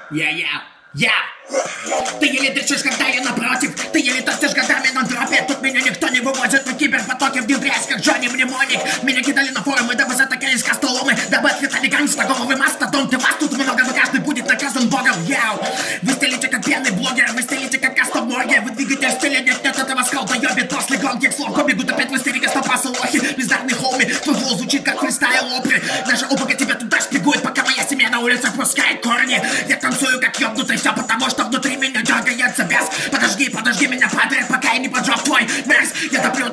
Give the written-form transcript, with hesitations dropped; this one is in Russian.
Я! Ты еле дышишь, когда я напротив. Ты еле тостишь годами на дропе. Тут меня никто не вывозит, но киберпотоки внедряясь, как Джонни Мнемоник. Меня кидали на форумы, дабы затыкались костоломы, дабы отхитали гангста, головы мастодонты. Вас тут много, но каждый будет наказан богом. Вы стелите как пьяный блогер, вы стелите как каста в морге. Вы двигаете в стиле, нет этого скалдоебит. После громких слов побегут опять в истерике стопасы лохи. Бездарный хоуми, твой голос звучит как фристайл опры. Наша опыка тебя туда шпигует, пока моя семья на улицах пускает корни. Я танцую как ёбнутый, все потому что внутри меня дергается бес. Подожди меня, падре, пока я не поджег твой мерз. Я топлю